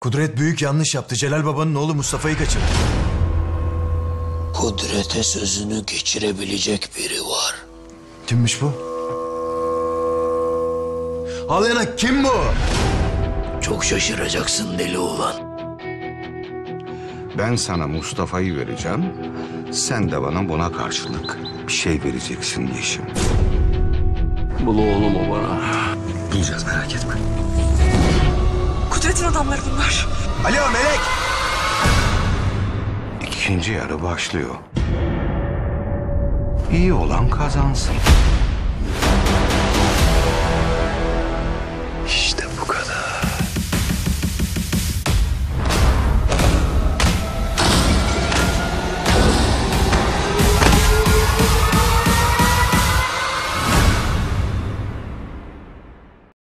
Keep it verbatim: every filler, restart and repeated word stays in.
Kudret büyük yanlış yaptı. Celal babanın oğlu Mustafa'yı kaçırdı. Kudret'e sözünü geçirebilecek biri var. Kimmiş bu? Ağlayana kim bu? Çok şaşıracaksın deli oğlan. Ben sana Mustafa'yı vereceğim. Sen de bana buna karşılık bir şey vereceksin Yeşim. Bul oğlum o bana. Bulacağız, merak etme. Kudret'in adamları bunlar. Alo Melek! İkinci yarı başlıyor. İyi olan kazansın.